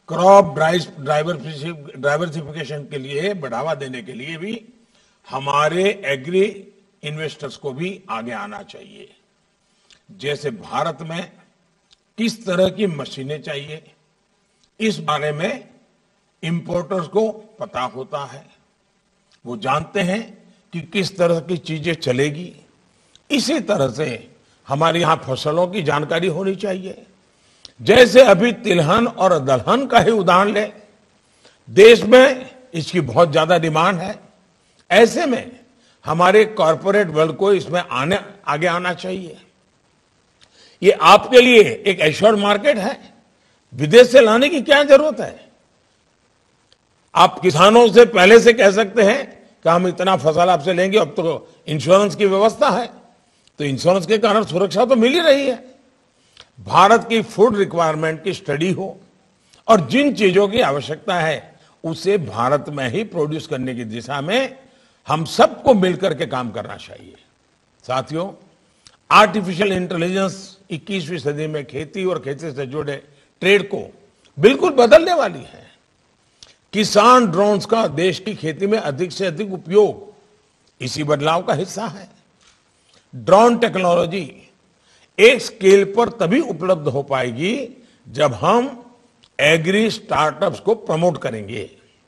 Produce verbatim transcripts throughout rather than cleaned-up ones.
Crop driver diversification के लिए बढ़ावा देने के लिए भी हमारे एग्री इन्वेस्टर्स को भी आगे आना चाहिए। जैसे भारत में किस तरह की मशीनें चाहिए, इस बारे में इंपोर्टर्स को पता होता है। वो जानते हैं कि किस तरह की चीजें चलेगी। इसी तरह से हमारे यहां फसलों की जानकारी होनी चाहिए। जैसे अभी तिलहन और दलहन का ही उदाहरण लें, देश में इसकी बहुत ज्यादा डिमांड है। ऐसे में हमारे कॉरपोरेट वर्ल्ड को इसमें आने आगे आना चाहिए। ये आपके लिए एक एश्योर्ड मार्केट है, विदेश से लाने की क्या जरूरत है। आप किसानों से पहले से कह सकते हैं कि हम इतना फसल आपसे लेंगे, अब तो इंश्योरेंस की व्यवस्था है, तो इंश्योरेंस के कारण सुरक्षा तो मिल ही रही है। भारत की फूड रिक्वायरमेंट की स्टडी हो और जिन चीजों की आवश्यकता है उसे भारत में ही प्रोड्यूस करने की दिशा में हम सबको मिलकर के काम करना चाहिए। साथियों, आर्टिफिशियल इंटेलिजेंस इक्कीसवीं सदी में खेती और खेती से जुड़े ट्रेड को बिल्कुल बदलने वाली है। किसान ड्रोन्स का देश की खेती में अधिक से अधिक उपयोग इसी बदलाव का हिस्सा है। ड्रोन टेक्नोलॉजी एक स्केल पर तभी उपलब्ध हो पाएगी जब हम एग्री स्टार्टअप्स को प्रमोट करेंगे।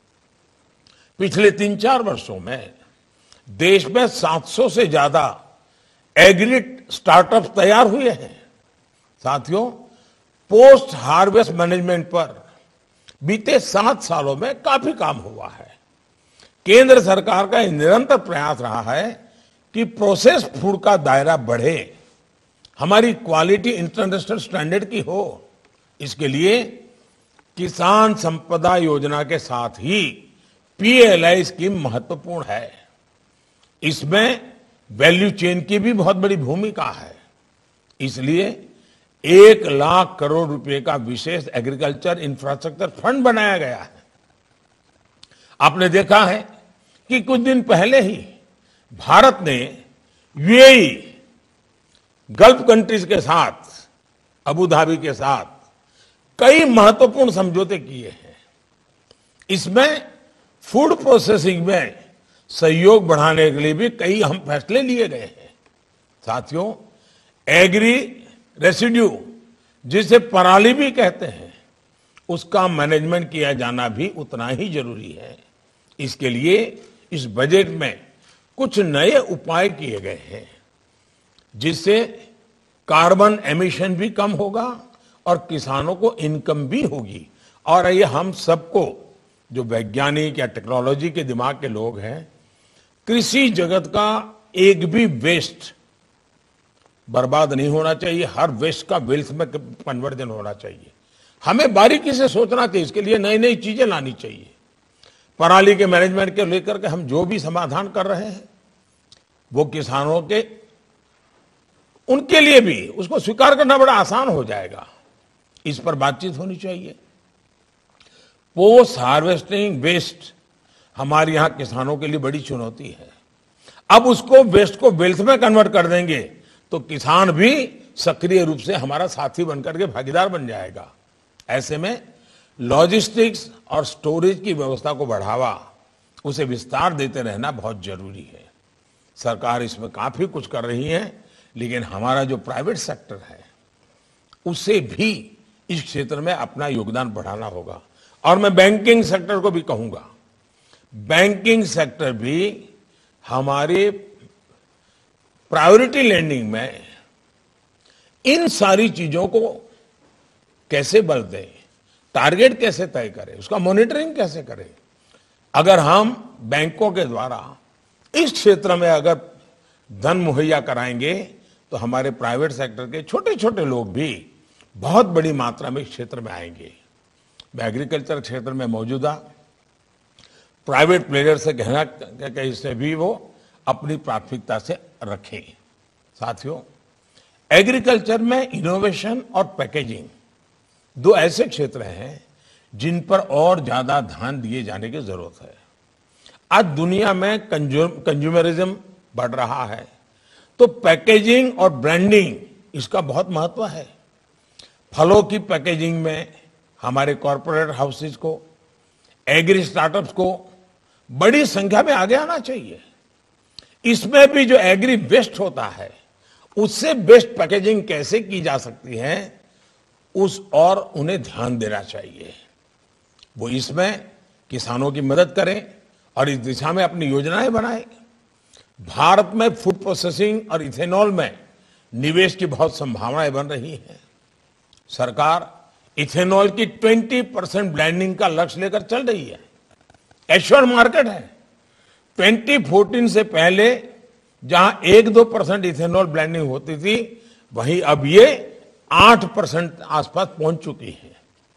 पिछले तीन चार वर्षों में देश में सात सौ से ज्यादा एग्री स्टार्टअप्स तैयार हुए हैं। साथियों, पोस्ट हार्वेस्ट मैनेजमेंट पर बीते सात सालों में काफी काम हुआ है। केंद्र सरकार का निरंतर प्रयास रहा है कि प्रोसेस्ड फूड का दायरा बढ़े, हमारी क्वालिटी इंटरनेशनल स्टैंडर्ड की हो। इसके लिए किसान संपदा योजना के साथ ही पीएलआई स्कीम महत्वपूर्ण है। इसमें वैल्यू चेन की भी बहुत बड़ी भूमिका है। इसलिए एक लाख करोड़ रुपए का विशेष एग्रीकल्चर इंफ्रास्ट्रक्चर फंड बनाया गया है। आपने देखा है कि कुछ दिन पहले ही भारत ने यूएई, गल्फ कंट्रीज के साथ, अबू धाबी के साथ कई महत्वपूर्ण समझौते किए हैं। इसमें फूड प्रोसेसिंग में सहयोग बढ़ाने के लिए भी कई अहम फैसले लिए गए हैं। साथियों, एग्री रेसिड्यू, जिसे पराली भी कहते हैं, उसका मैनेजमेंट किया जाना भी उतना ही जरूरी है। इसके लिए इस बजट में कुछ नए उपाय किए गए हैं, जिससे कार्बन एमिशन भी कम होगा और किसानों को इनकम भी होगी। और ये हम सबको, जो वैज्ञानिक या टेक्नोलॉजी के दिमाग के लोग हैं, कृषि जगत का एक भी वेस्ट बर्बाद नहीं होना चाहिए। हर वेस्ट का वेल्थ में कन्वर्जन होना चाहिए। हमें बारीकी से सोचना चाहिए, इसके लिए नई नई चीजें लानी चाहिए। पराली के मैनेजमेंट के लेकर के हम जो भी समाधान कर रहे हैं, वो किसानों के, उनके लिए भी उसको स्वीकार करना बड़ा आसान हो जाएगा। इस पर बातचीत होनी चाहिए। पोस्ट हार्वेस्टिंग वेस्ट हमारे यहां किसानों के लिए बड़ी चुनौती है। अब उसको वेस्ट को वेल्थ में कन्वर्ट कर देंगे तो किसान भी सक्रिय रूप से हमारा साथी बनकर के भागीदार बन जाएगा। ऐसे में लॉजिस्टिक्स और स्टोरेज की व्यवस्था को बढ़ावा, उसे विस्तार देते रहना बहुत जरूरी है। सरकार इसमें काफी कुछ कर रही है, लेकिन हमारा जो प्राइवेट सेक्टर है उसे भी इस क्षेत्र में अपना योगदान बढ़ाना होगा। और मैं बैंकिंग सेक्टर को भी कहूंगा, बैंकिंग सेक्टर भी हमारे प्रायोरिटी लैंडिंग में इन सारी चीजों को कैसे बल दें, टारगेट कैसे तय करें, उसका मॉनिटरिंग कैसे करें। अगर हम बैंकों के द्वारा इस क्षेत्र में अगर धन मुहैया कराएंगे तो हमारे प्राइवेट सेक्टर के छोटे छोटे लोग भी बहुत बड़ी मात्रा में इस क्षेत्र में आएंगे। मैं एग्रीकल्चर क्षेत्र में मौजूदा प्राइवेट प्लेयर से कहना कि इससे भी वो अपनी प्राथमिकता से रखें। साथियों, एग्रीकल्चर में इनोवेशन और पैकेजिंग दो ऐसे क्षेत्र हैं जिन पर और ज्यादा ध्यान दिए जाने की जरूरत है। आज दुनिया में कंज्यूमरिज्म बढ़ रहा है, तो पैकेजिंग और ब्रांडिंग इसका बहुत महत्व है। फलों की पैकेजिंग में हमारे कॉरपोरेट हाउसेज को, एग्री स्टार्टअप्स को बड़ी संख्या में आगे आना चाहिए। इसमें भी जो एग्री वेस्ट होता है उससे बेस्ट पैकेजिंग कैसे की जा सकती है उस और उन्हें ध्यान देना चाहिए। वो इसमें किसानों की मदद करें और इस दिशा में अपनी योजनाएं बनाएं। भारत में फूड प्रोसेसिंग और इथेनॉल में निवेश की बहुत संभावनाएं बन रही हैं। सरकार इथेनॉल की बीस परसेंट ब्लेंडिंग का लक्ष्य लेकर चल रही है। एश्योर मार्केट है। दो हज़ार चौदह से पहले जहां एक दो परसेंट इथेनॉल ब्लेंडिंग होती थी, वहीं अब ये आठ परसेंट आसपास पहुंच चुकी है।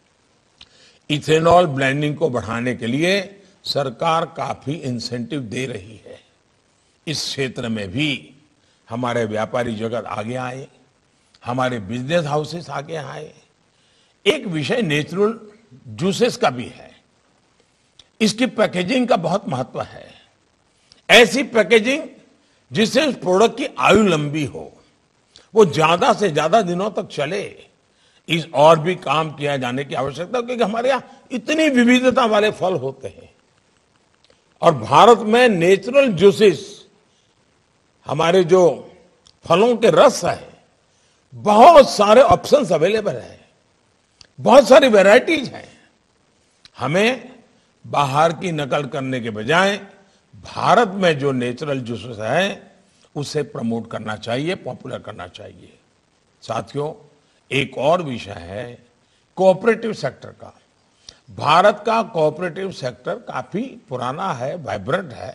इथेनॉल ब्लेंडिंग को बढ़ाने के लिए सरकार काफी इंसेंटिव दे रही है। इस क्षेत्र में भी हमारे व्यापारी जगत आगे आए, हमारे बिजनेस हाउसेस आगे आए। एक विषय नेचुरल जूसेस का भी है। इसकी पैकेजिंग का बहुत महत्व है। ऐसी पैकेजिंग जिससे उस प्रोडक्ट की आयु लंबी हो, वो ज्यादा से ज्यादा दिनों तक चले। इस और भी काम किया जाने की आवश्यकता, क्योंकि हमारे यहां इतनी विविधता वाले फल होते हैं और भारत में नेचुरल जूसेस, हमारे जो फलों के रस है, बहुत सारे ऑप्शंस अवेलेबल है, बहुत सारी वैरायटीज हैं। हमें बाहर की नकल करने के बजाय भारत में जो नेचुरल जूसेस है उसे प्रमोट करना चाहिए, पॉपुलर करना चाहिए। साथियों, एक और विषय है कोऑपरेटिव सेक्टर का। भारत का कोऑपरेटिव सेक्टर काफी पुराना है, वाइब्रेंट है।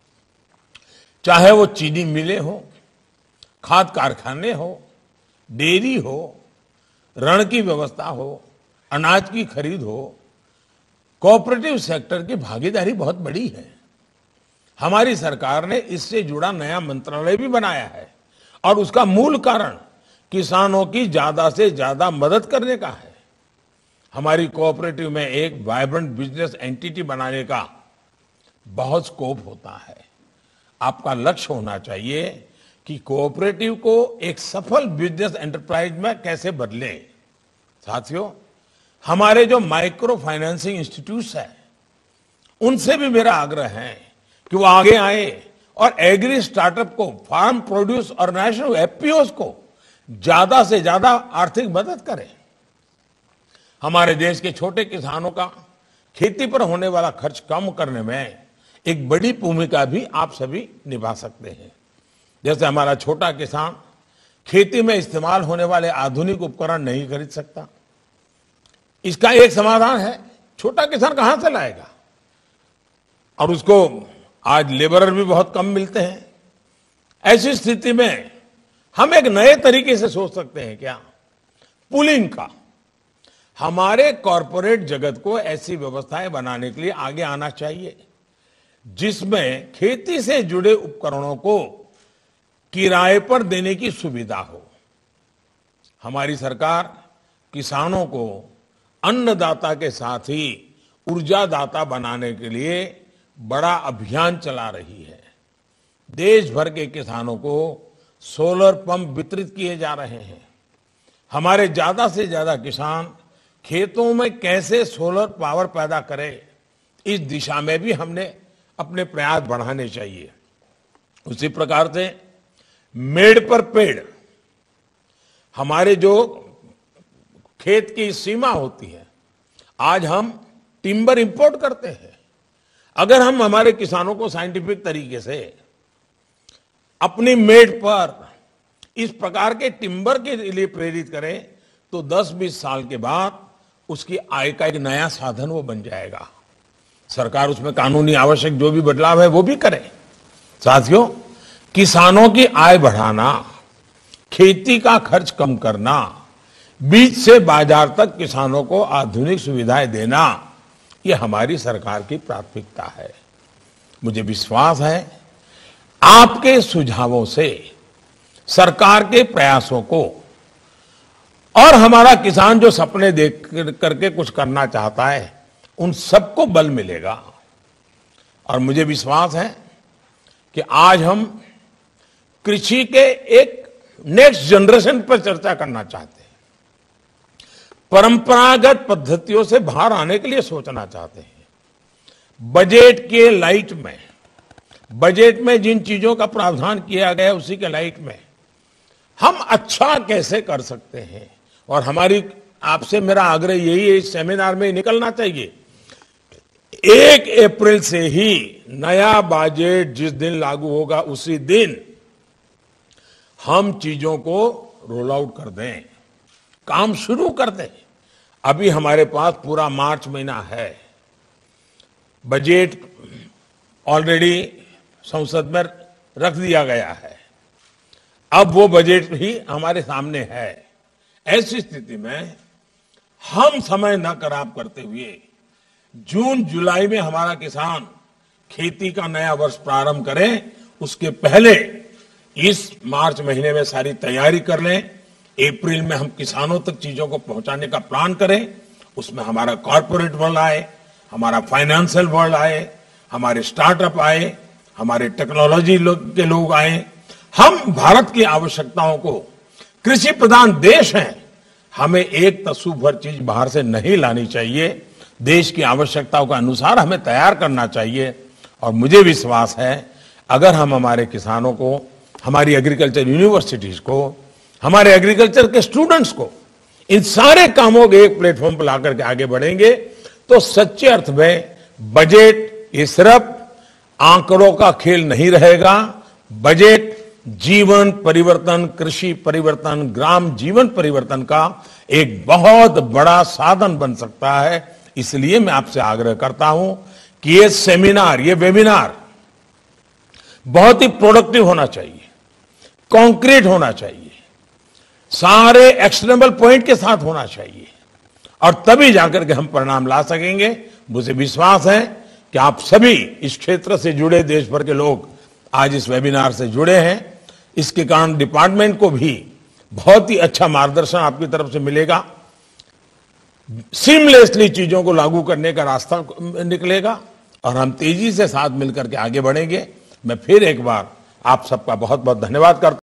चाहे वो चीनी मिलें हो, खाद कारखाने हो, डेयरी हो, ऋण की व्यवस्था हो, अनाज की खरीद हो, कोऑपरेटिव सेक्टर की भागीदारी बहुत बड़ी है। हमारी सरकार ने इससे जुड़ा नया मंत्रालय भी बनाया है और उसका मूल कारण किसानों की ज्यादा से ज्यादा मदद करने का है। हमारी कोऑपरेटिव में एक वाइब्रेंट बिजनेस एंटिटी बनाने का बहुत स्कोप होता है। आपका लक्ष्य होना चाहिए कि कोऑपरेटिव को एक सफल बिजनेस एंटरप्राइज में कैसे बदले। साथियों, हमारे जो माइक्रो फाइनेंसिंग इंस्टीट्यूट्स है, उनसे भी मेरा आग्रह है कि वो आगे आए और एग्री स्टार्टअप को, फार्म प्रोड्यूस ऑर्गेनाइजेशन, एफपीओस को ज्यादा से ज्यादा आर्थिक मदद करें। हमारे देश के छोटे किसानों का खेती पर होने वाला खर्च कम करने में एक बड़ी भूमिका भी आप सभी निभा सकते हैं। जैसे हमारा छोटा किसान खेती में इस्तेमाल होने वाले आधुनिक उपकरण नहीं खरीद सकता, इसका एक समाधान है। छोटा किसान कहां से लाएगा? और उसको आज लेबरर भी बहुत कम मिलते हैं। ऐसी स्थिति में हम एक नए तरीके से सोच सकते हैं क्या? पुलिंग का। हमारे कॉरपोरेट जगत को ऐसी व्यवस्थाएं बनाने के लिए आगे आना चाहिए जिसमें खेती से जुड़े उपकरणों को किराए पर देने की सुविधा हो। हमारी सरकार किसानों को अन्नदाता के साथ ही ऊर्जादाता बनाने के लिए बड़ा अभियान चला रही है। देश भर के किसानों को सोलर पंप वितरित किए जा रहे हैं। हमारे ज्यादा से ज्यादा किसान खेतों में कैसे सोलर पावर पैदा करें, इस दिशा में भी हमने अपने प्रयास बढ़ाने चाहिए। उसी प्रकार से मेड़ पर पेड़, हमारे जो खेत की सीमा होती है, आज हम टिम्बर इंपोर्ट करते हैं। अगर हम हमारे किसानों को साइंटिफिक तरीके से अपनी मेड़ पर इस प्रकार के टिम्बर के लिए प्रेरित करें तो दस बीस साल के बाद उसकी आय का एक नया साधन वो बन जाएगा। सरकार उसमें कानूनी आवश्यक जो भी बदलाव है वो भी करे। साथियों, किसानों की आय बढ़ाना, खेती का खर्च कम करना, बीज से बाजार तक किसानों को आधुनिक सुविधाएं देना, ये हमारी सरकार की प्राथमिकता है। मुझे विश्वास है आपके सुझावों से सरकार के प्रयासों को और हमारा किसान जो सपने देख करके कुछ करना चाहता है, उन सबको बल मिलेगा। और मुझे विश्वास है कि आज हम कृषि के एक नेक्स्ट जनरेशन पर चर्चा करना चाहते हैं। परंपरागत पद्धतियों से बाहर आने के लिए सोचना चाहते हैं। बजट के लाइट में, बजट में जिन चीजों का प्रावधान किया गया है उसी के लाइट में हम अच्छा कैसे कर सकते हैं। और हमारी आपसे मेरा आग्रह यही है, इस सेमिनार में निकलना चाहिए। एक अप्रैल से ही नया बजट जिस दिन लागू होगा उसी दिन हम चीजों को रोल आउट कर दें, काम शुरू कर दें। अभी हमारे पास पूरा मार्च महीना है, बजट ऑलरेडी संसद में रख दिया गया है, अब वो बजट ही हमारे सामने है। ऐसी स्थिति में हम समय न खराब करते हुए जून जुलाई में हमारा किसान खेती का नया वर्ष प्रारंभ करें, उसके पहले इस मार्च महीने में सारी तैयारी कर लें। अप्रैल में हम किसानों तक चीजों को पहुंचाने का प्लान करें। उसमें हमारा कॉर्पोरेट वर्ल्ड आए, हमारा फाइनेंशियल वर्ल्ड आए, हमारे स्टार्टअप आए, हमारे टेक्नोलॉजी के लोग आए। हम भारत की आवश्यकताओं को, कृषि प्रधान देश हैं, हमें एक तस्सु भर चीज बाहर से नहीं लानी चाहिए। देश की आवश्यकताओं के अनुसार हमें तैयार करना चाहिए। और मुझे विश्वास है अगर हम हमारे किसानों को, हमारी एग्रीकल्चर यूनिवर्सिटीज को, हमारे एग्रीकल्चर के स्टूडेंट्स को इन सारे कामों के एक प्लेटफॉर्म पर लाकर के आगे बढ़ेंगे तो सच्चे अर्थ में बजट ये सिर्फ आंकड़ों का खेल नहीं रहेगा। बजट जीवन परिवर्तन, कृषि परिवर्तन, ग्राम जीवन परिवर्तन का एक बहुत बड़ा साधन बन सकता है। इसलिए मैं आपसे आग्रह करता हूं कि ये सेमिनार, ये वेबिनार बहुत ही प्रोडक्टिव होना चाहिए, कॉन्क्रीट होना चाहिए, सारे एक्शनेबल पॉइंट के साथ होना चाहिए और तभी जाकर के हम परिणाम ला सकेंगे। मुझे विश्वास है कि आप सभी इस क्षेत्र से जुड़े देश भर के लोग आज इस वेबिनार से जुड़े हैं। इसके कारण डिपार्टमेंट को भी बहुत ही अच्छा मार्गदर्शन आपकी तरफ से मिलेगा। सीमलेसली चीजों को लागू करने का रास्ता निकलेगा और हम तेजी से साथ मिलकर के आगे बढ़ेंगे। मैं फिर एक बार आप सबका बहुत बहुत धन्यवाद करता हूं।